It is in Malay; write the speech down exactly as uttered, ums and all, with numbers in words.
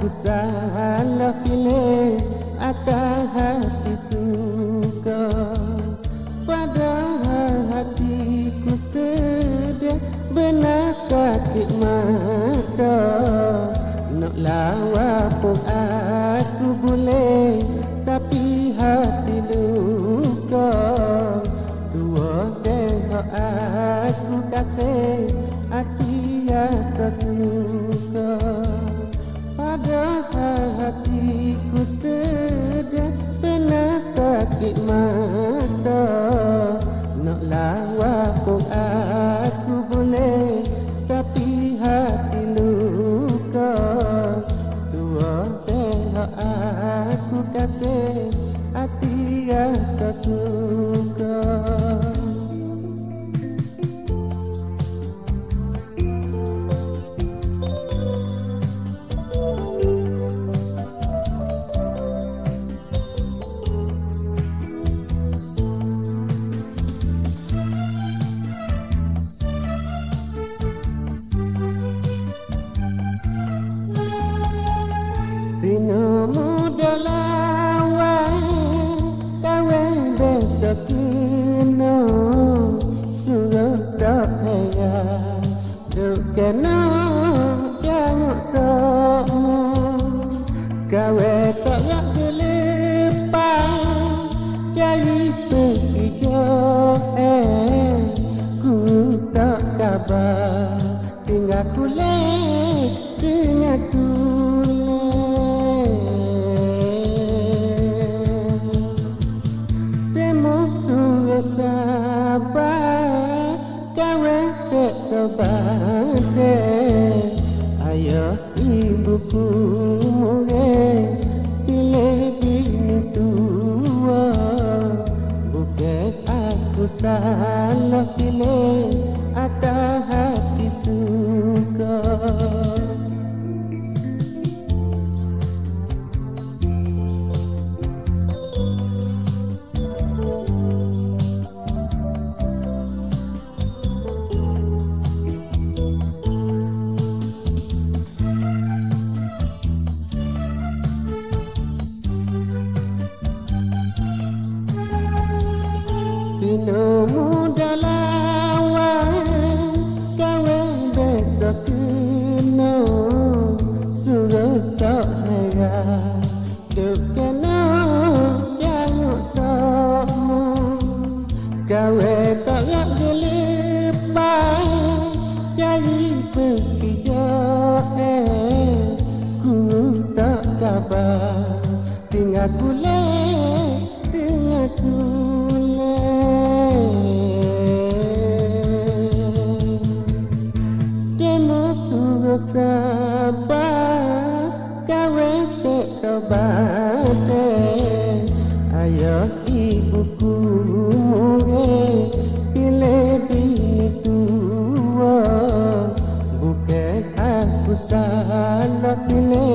salah pilih atas hati suka, pada hatiku sedia benar sakit mata. Nak lawa pun aku boleh, tapi hati luka. Tua tengok aku kasih hati rasa suka, pada hatiku sedia benar sakit mata. Nak lawa pun aku boleh, tapi hati luka. Tua tengok aku kasih hati rasa suka. Bina muda lawan kawan besok kena suruh tak heran duk kena janguk semua kawan tak nak gelepas cari pergi jauh. Eh ku tak kabar tinggal kulit dengan kulit. Sabar kawan sesobat, ayah ibuku murid pilih bini tua. Bukan aku salah pilih atas hati suka. Bina muda lawan kawan besok kena suruh tak heran duk kena janguk semua kawan tak nak gelepas cari pergi jauh. Eh ku tak kabar tinggal kulit dengan kulit. Sabar kawan sesobat, ayah ibuku murid pilih bini tua. Bukan aku salah pilih